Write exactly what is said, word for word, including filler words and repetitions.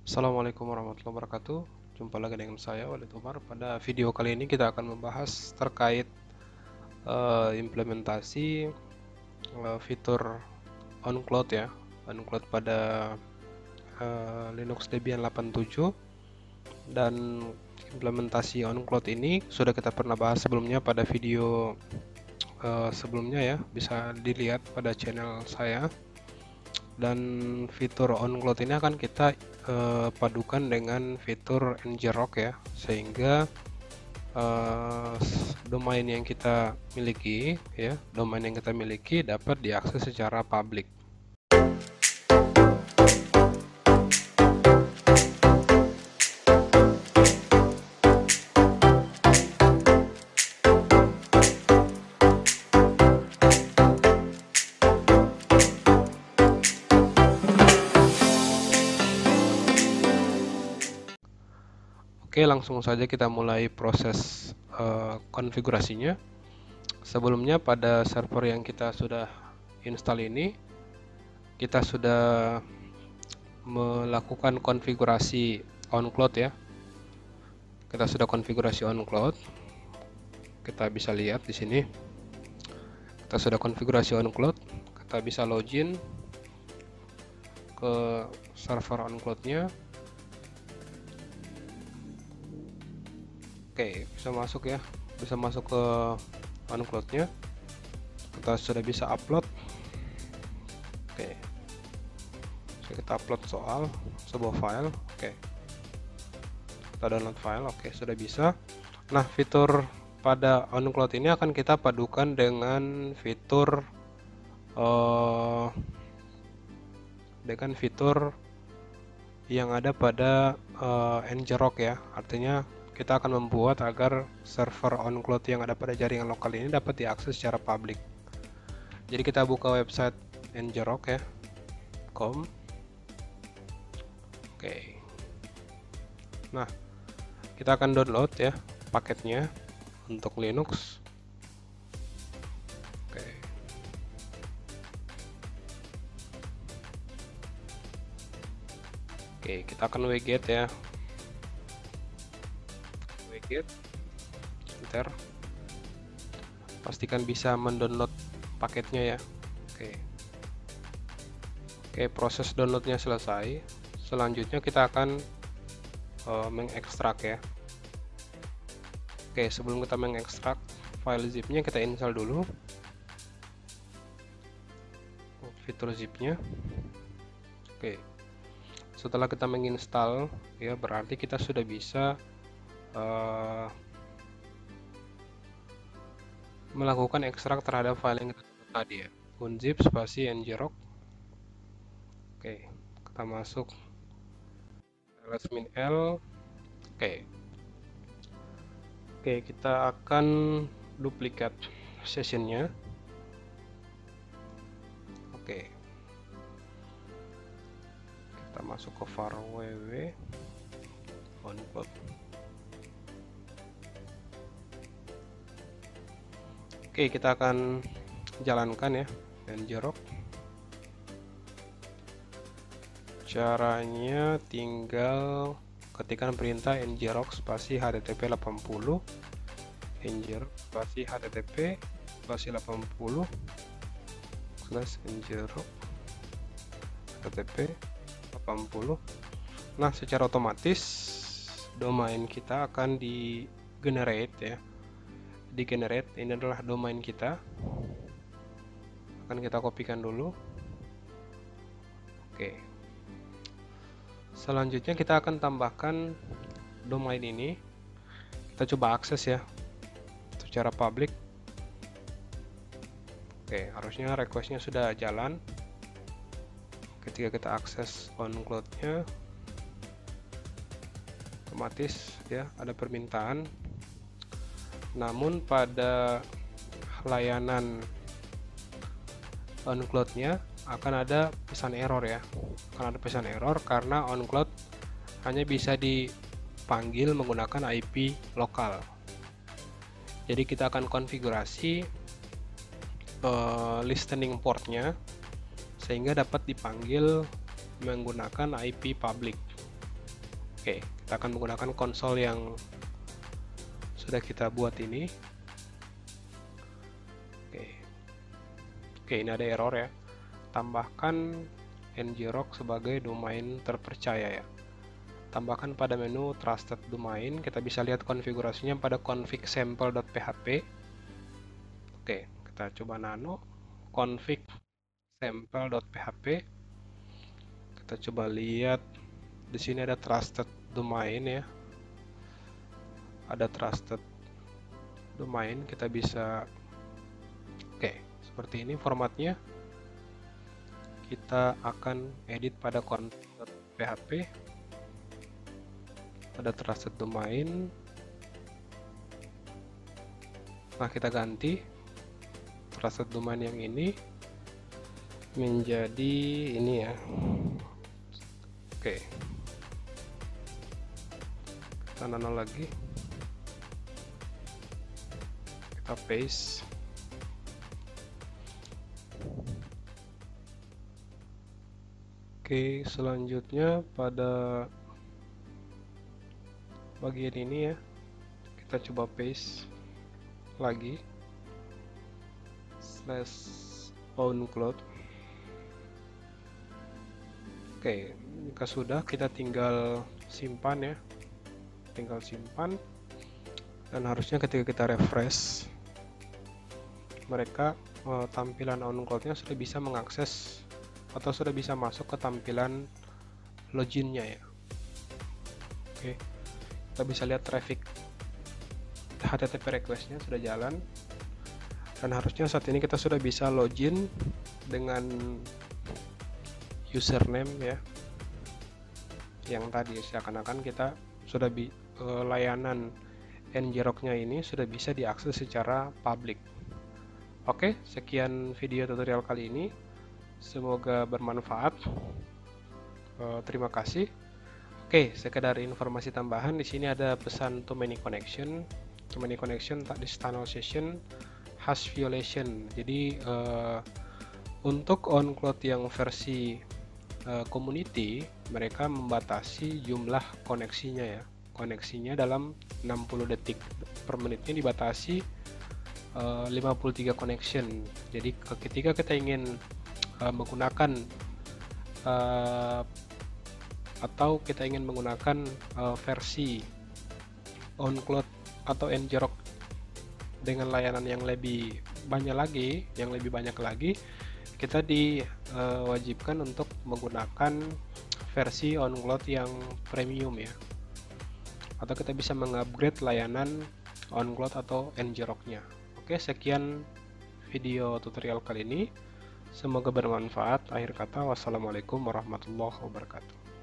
Assalamualaikum warahmatullahi wabarakatuh. Jumpa lagi dengan saya Walid Umar. Pada video kali ini kita akan membahas terkait uh, implementasi uh, fitur OnCloud ya, OnCloud pada uh, Linux Debian delapan puluh tujuh. Dan implementasi OnCloud ini sudah kita pernah bahas sebelumnya pada video uh, sebelumnya ya, bisa dilihat pada channel saya. Dan fitur OnCloud ini akan kita uh, padukan dengan fitur ngrok ya, sehingga uh, domain yang kita miliki ya, domain yang kita miliki dapat diakses secara publik. Oke, langsung saja kita mulai proses uh, konfigurasinya. Sebelumnya pada server yang kita sudah install ini, kita sudah melakukan konfigurasi OnCloud ya. Kita sudah konfigurasi OnCloud. Kita bisa lihat di sini. Kita sudah konfigurasi OnCloud. Kita bisa login ke server OnCloud-nya. Oke, bisa masuk ya, bisa masuk ke OnCloud-nya. Kita sudah bisa upload. Oke, kita upload soal sebuah file. Oke, kita download file. Oke, sudah bisa. Nah, fitur pada OnCloud ini akan kita padukan dengan fitur uh, dengan fitur yang ada pada uh, ngrok ya. Artinya kita akan membuat agar server OnCloud yang ada pada jaringan lokal ini dapat diakses secara publik. Jadi kita buka website ngrok ya, com. Oke. Nah, kita akan download ya paketnya untuk Linux. Oke. Oke, kita akan wget ya. Enter, pastikan bisa mendownload paketnya ya. Oke, oke, proses downloadnya selesai. Selanjutnya kita akan uh, mengekstrak ya. Oke, sebelum kita mengekstrak file zipnya, kita install dulu fitur zipnya. Oke, setelah kita menginstal ya, berarti kita sudah bisa Uh, melakukan ekstrak terhadap file yang kita tadi ya, unzip spasi ngrok. Oke, kita masuk ls-min-l. Oke, oke, kita akan duplikat sessionnya. Oke, kita masuk ke var ww OnCloud. Oke, kita akan jalankan ya ngrok. Caranya tinggal ketikkan perintah ngrok spasi http delapan puluh, ngrok spasi http spasi delapan puluh slash ngrok http delapan puluh. Nah, secara otomatis domain kita akan di generate ya. Di generate, ini adalah domain kita. Akan kita kopikan dulu. Oke. Selanjutnya kita akan tambahkan domain ini. Kita coba akses ya secara publik. Oke, harusnya requestnya sudah jalan. Ketika kita akses OnCloud-nya, otomatis ya ada permintaan. Namun pada layanan OnCloud-nya akan ada pesan error ya, akan ada pesan error karena OnCloud hanya bisa dipanggil menggunakan I P lokal. Jadi kita akan konfigurasi uh, listening portnya sehingga dapat dipanggil menggunakan I P public. Oke, kita akan menggunakan konsol yang sudah kita buat ini. Oke, Oke ini ada error ya. Tambahkan ngrok sebagai domain terpercaya ya. Tambahkan pada menu trusted domain. Kita bisa lihat konfigurasinya pada config sample.php. Oke, kita coba nano config sample.php. Kita coba lihat di sini ada trusted domain ya. Ada trusted domain, kita bisa oke, seperti ini formatnya. Kita akan edit pada config.php. Ada trusted domain. Nah, kita ganti trusted domain yang ini menjadi ini ya. Oke, kita nano lagi, kita paste. Oke, selanjutnya pada bagian ini ya, kita coba paste lagi slash oncloud. Oke, jika sudah, kita tinggal simpan ya, tinggal simpan, dan harusnya ketika kita refresh, mereka eh, tampilan oncloud-nya sudah bisa mengakses atau sudah bisa masuk ke tampilan loginnya ya. Oke, kita bisa lihat traffic H T T P request-nya sudah jalan, dan harusnya saat ini kita sudah bisa login dengan username ya, yang tadi seakan-akan kita sudah bi uh, layanan ngrok-nya ini sudah bisa diakses secara publik. Oke, sekian video tutorial kali ini, semoga bermanfaat. Uh, terima kasih. Oke, sekedar informasi tambahan, di sini ada pesan too many connection. Too many connection tak di tunnel session has violation. Jadi uh, untuk oncloud yang versi uh, community, mereka membatasi jumlah koneksinya ya. Koneksinya dalam enam puluh detik, per menitnya dibatasi uh, lima puluh tiga connection. Jadi ketika kita ingin uh, menggunakan uh, atau kita ingin menggunakan uh, versi oncloud atau ngrok dengan layanan yang lebih banyak lagi, yang lebih banyak lagi, kita diwajibkan uh, untuk menggunakan versi oncloud yang premium ya, atau kita bisa mengupgrade layanan oncloud atau ngrok-nya. Oke, sekian video tutorial kali ini, semoga bermanfaat. Akhir kata, wassalamualaikum warahmatullahi wabarakatuh.